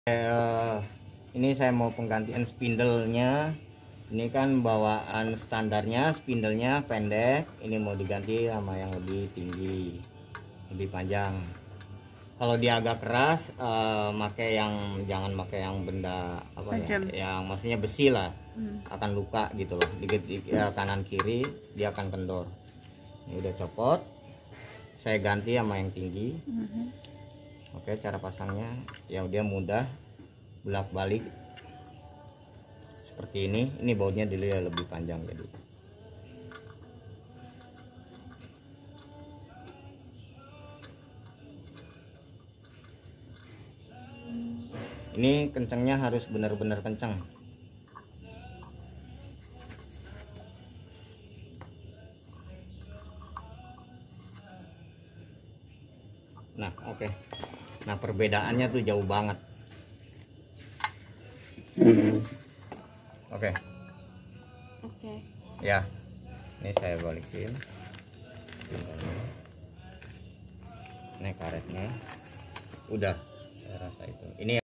Ini saya mau penggantian spindle-nya. Ini kan bawaan standarnya spindle-nya pendek, ini mau diganti sama yang lebih tinggi, lebih panjang. Kalau dia agak keras, jangan pakai yang benda apa ya, yang maksudnya besi lah, akan luka gitu loh. Dikit kanan kiri dia akan kendor. Ini udah copot, saya ganti sama yang tinggi. Oke, cara pasangnya ya dia mudah, bolak balik seperti ini bautnya dilihat lebih panjang. Jadi ini kencangnya harus benar-benar kencang. Nah, oke. Nah, perbedaannya tuh jauh banget. Oke. Ya, ini saya balikin. Ini karetnya udah, saya rasa itu. Ini